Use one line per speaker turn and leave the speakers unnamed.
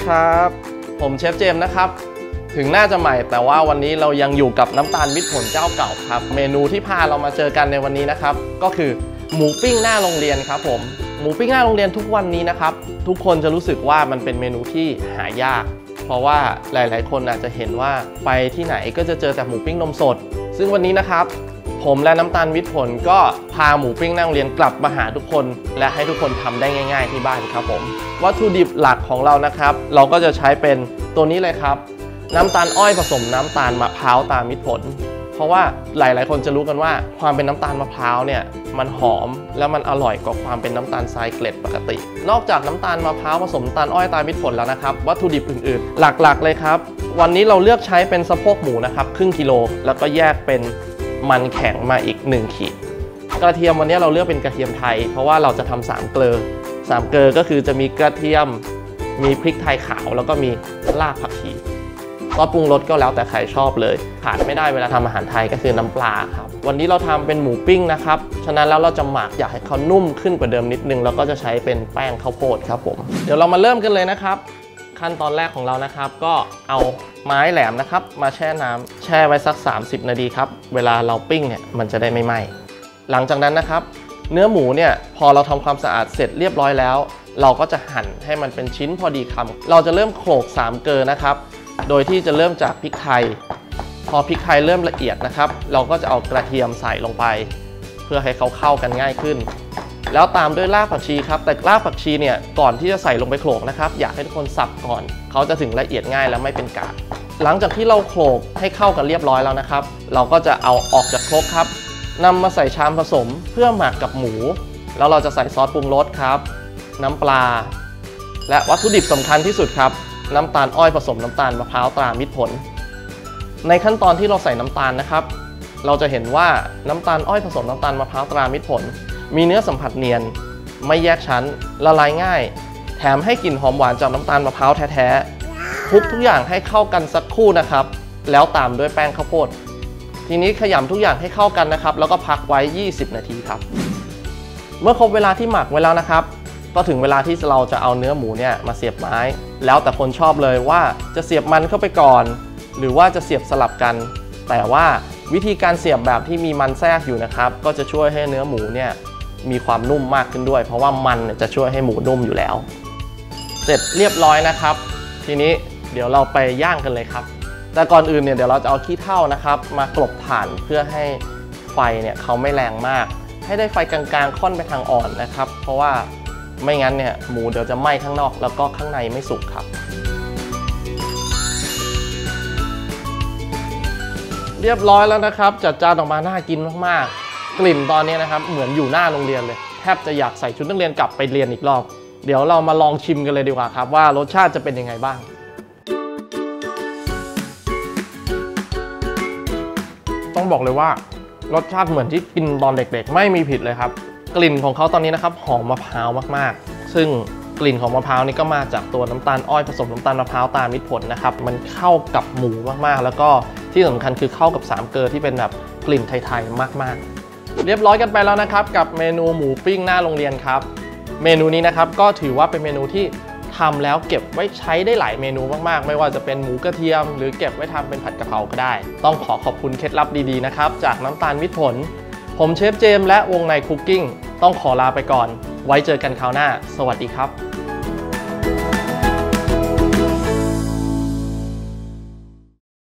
ครับผมเชฟเจมส์นะครับถึงน่าจะใหม่แต่ว่าวันนี้เรายังอยู่กับน้ำตาลมิตรผลเจ้าเก่าครับเมนูที่พาเรามาเจอกันในวันนี้นะครับก็คือหมูปิ้งหน้าโรงเรียนครับผมหมูปิ้งหน้าโรงเรียนทุกวันนี้นะครับทุกคนจะรู้สึกว่ามันเป็นเมนูที่หายากเพราะว่าหลายๆคนอาจจะเห็นว่าไปที่ไหนก็จะเจอแต่หมูปิ้งนมสดซึ่งวันนี้นะครับผมและน้ำตาลมิตรผลก็พาหมูปิ้งหน้าโรงเรียนกลับมาหาทุกคนและให้ทุกคนทำได้ง่ายๆที่บ้านครับผมวัตถุดิบหลักของเรานะครับเราก็จะใช้เป็นตัวนี้เลยครับน้ำตาลอ้อยผสมน้ำตาลมะพร้าวตามิตรผลเพราะว่าหลายๆคนจะรู้กันว่าความเป็นน้ำตาลมะพร้าวเนี่ยมันหอมและมันอร่อยกว่าความเป็นน้ำตาลทรายเกล็ดปกตินอกจากน้ำตาลมะพร้าวผสมน้ำตาลอ้อยตามิตรผลแล้วนะครับวัตถุดิบอื่นๆหลักๆเลยครับวันนี้เราเลือกใช้เป็นสะโพกหมูนะครับครึ่งกิโลแล้วก็แยกเป็นมันแข็งมาอีก1ขีดกระเทียมวันนี้เราเลือกเป็นกระเทียมไทยเพราะว่าเราจะทำ3เกลือ3เกลือก็คือจะมีกระเทียมมีพริกไทยขาวแล้วก็มีรากผักชีซอสปรุงรสก็แล้วแต่ใครชอบเลยขาดไม่ได้เวลาทำอาหารไทยก็คือน้ำปลาครับวันนี้เราทำเป็นหมูปิ้งนะครับฉะนั้นแล้วเราจะหมักอยากให้เขานุ่มขึ้นกว่าเดิมนิดนึงแล้วก็จะใช้เป็นแป้งข้าวโพดครับผมเดี๋ยวเรามาเริ่มกันเลยนะครับขั้นตอนแรกของเรานะครับก็เอาไม้แหลมนะครับมาแช่น้ำแช่ไว้สัก30นาทีครับเวลาเราปิ้งเนี่ยมันจะได้ไม่ไหม้หลังจากนั้นนะครับเนื้อหมูเนี่ยพอเราทำความสะอาดเสร็จเรียบร้อยแล้วเราก็จะหั่นให้มันเป็นชิ้นพอดีคำเราจะเริ่มโขลก3เกลือนะครับโดยที่จะเริ่มจากพริกไทยพอพริกไทยเริ่มละเอียดนะครับเราก็จะเอากระเทียมใส่ลงไปเพื่อให้เขาเข้ากันง่ายขึ้นแล้วตามด้วยรากผักชีครับแต่รากผักชีเนี่ยก่อนที่จะใส่ลงไปโขลกนะครับอยากให้ทุกคนสับก่อนเขาจะถึงละเอียดง่ายและไม่เป็นกากหลังจากที่เราโขลกให้เข้ากันเรียบร้อยแล้วนะครับเราก็จะเอาออกจากครกครับนำมาใส่ชามผสมเพื่อหมักกับหมูแล้วเราจะใส่ซอสปรุงรสครับน้ำปลาและวัตถุดิบสำคัญที่สุดครับน้ำตาลอ้อยผสมน้ำตาลมะพร้าวตรามิตรผลในขั้นตอนที่เราใส่น้ำตาลนะครับเราจะเห็นว่าน้ำตาลอ้อยผสมน้ำตาลมะพร้าวตรามิตรผลมีเนื้อสัมผัสเนียนไม่แยกชั้นละลายง่ายแถมให้กลิ่นหอมหวานจากน้ำตาลมะพร้าวแท้ๆคลุกทุกอย่างให้เข้ากันสักครู่นะครับแล้วตามด้วยแป้งข้าวโพดทีนี้ขยำทุกอย่างให้เข้ากันนะครับแล้วก็พักไว้20นาทีครับเมื่อครบเวลาที่หมักไว้แล้วนะครับก็ถึงเวลาที่เราจะเอาเนื้อหมูเนี่ยมาเสียบไม้แล้วแต่คนชอบเลยว่าจะเสียบมันเข้าไปก่อนหรือว่าจะเสียบสลับกันแต่ว่าวิธีการเสียบแบบที่มีมันแทรกอยู่นะครับก็จะช่วยให้เนื้อหมูเนี่ยมีความนุ่มมากขึ้นด้วยเพราะว่ามันจะช่วยให้หมูนุ่มอยู่แล้วเสร็จเรียบร้อยนะครับทีนี้เดี๋ยวเราไปย่างกันเลยครับแต่ก่อนอื่นเนี่ยเดี๋ยวเราจะเอาขี้เถ้านะครับมากลบถ่านเพื่อให้ไฟเนี่ยเขาไม่แรงมากให้ได้ไฟกลางๆค่อนไปทางอ่อนนะครับเพราะว่าไม่งั้นเนี่ยหมูเดี๋ยวจะไหม้ข้างนอกแล้วก็ข้างในไม่สุกครับเรียบร้อยแล้วนะครับจัดจานออกมาน่ากินมากๆกลิ่นตอนนี้นะครับเหมือนอยู่หน้าโรงเรียนเลยแทบจะอยากใส่ชุดนักเรียนกลับไปเรียนอีกรอบเดี๋ยวเรามาลองชิมกันเลยดีกว่าครับว่ารสชาติจะเป็นยังไงบ้างต้องบอกเลยว่ารสชาติเหมือนที่กินตอนเด็กๆไม่มีผิดเลยครับกลิ่นของเขาตอนนี้นะครับหอมมะพร้าวมากๆซึ่งกลิ่นของมะพร้าวนี่ก็มาจากตัวน้ำตาลอ้อยผสมน้ำตาลมะพร้าวตามิตรผลนะครับมันเข้ากับหมูมากๆแล้วก็ที่สำคัญคือเข้ากับ3เกลือที่เป็นแบบกลิ่นไทยๆมากๆเรียบร้อยกันไปแล้วนะครับกับเมนูหมูปิ้งหน้าโรงเรียนครับเมนูนี้นะครับก็ถือว่าเป็นเมนูที่ทำแล้วเก็บไว้ใช้ได้หลายเมนูมากๆไม่ว่าจะเป็นหมูกระเทียมหรือเก็บไว้ทำเป็นผัดกะเพราก็ได้ต้องขอบคุณเคล็ดลับดีๆนะครับจากน้ำตาลมิตรผลผมเชฟเจมส์และวงในคุกกิ้งต้องขอลาไปก่อนไว้เจอกันคราวหน้าสวัสดีครับ